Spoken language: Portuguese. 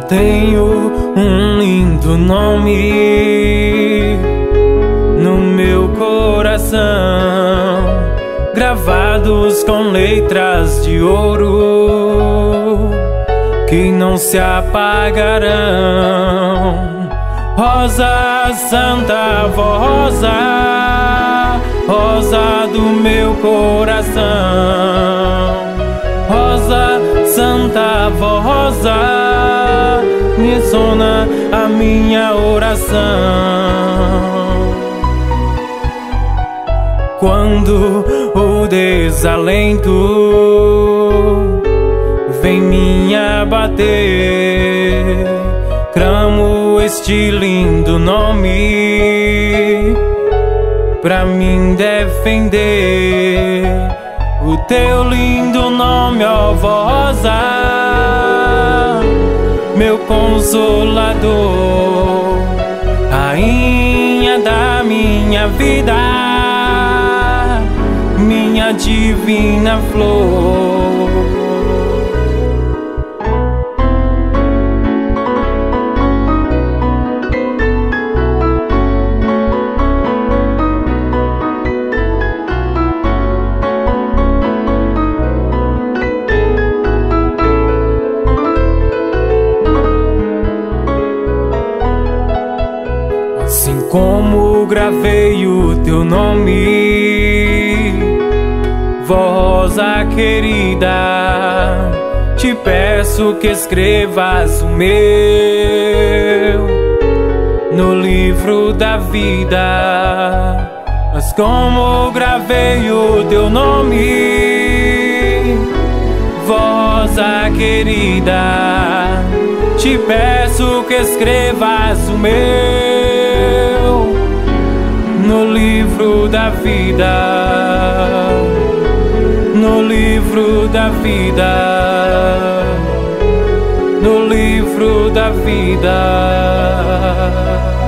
tenho um lindo nome no meu coração, gravados com letras de ouro que não se apagarão. Rosa Santa, rosa, rosa do meu coração. Rosa Santa, rosa, me sona a minha oração. Quando o desalento vem me abater, clamo este lindo nome pra mim defender. O teu lindo nome, ó rosa, meu consolador, rainha da minha vida, minha divina flor. Assim como gravei o teu nome, rosa querida, te peço que escrevas o meu no livro da vida. Mas como gravei o teu nome, rosa querida, te peço que escrevas o meu no livro da vida, no livro da vida, no livro da vida.